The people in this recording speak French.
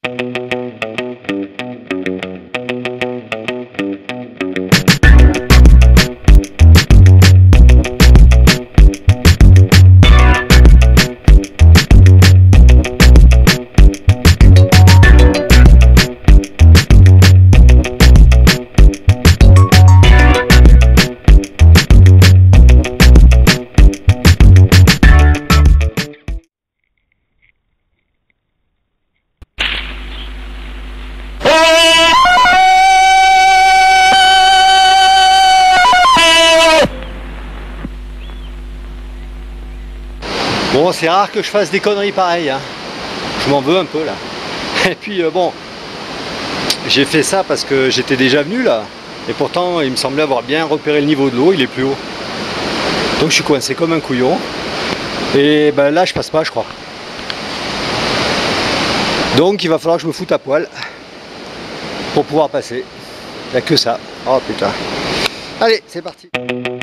Bon, c'est rare que je fasse des conneries pareilles, hein. Je m'en veux un peu là. Et puis bon, j'ai fait ça parce que j'étais déjà venu là. Et pourtant, il me semblait avoir bien repéré le niveau de l'eau, il est plus haut. Donc je suis coincé comme un couillon. Et ben là, je passe pas, je crois. Donc il va falloir que je me foute à poil pour pouvoir passer. Il n'y a que ça. Oh putain. Allez, c'est parti.